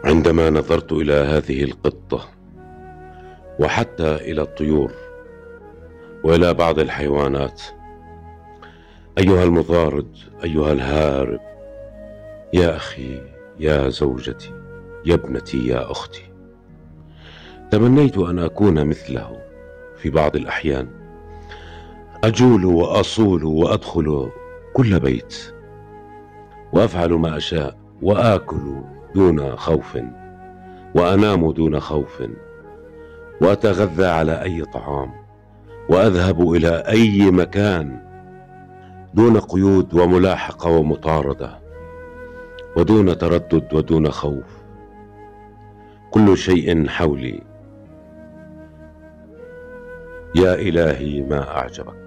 عندما نظرت إلى هذه القطة وحتى إلى الطيور وإلى بعض الحيوانات، أيها المطارد، أيها الهارب، يا أخي، يا زوجتي، يا ابنتي، يا أختي، تمنيت أن أكون مثله في بعض الأحيان. أجول وأصول وأدخل كل بيت وأفعل ما أشاء، وآكل دون خوف، وأنام دون خوف، وأتغذى على أي طعام، وأذهب إلى أي مكان دون قيود وملاحقة ومطاردة، ودون تردد ودون خوف. كل شيء حولي. يا إلهي ما أعجبك.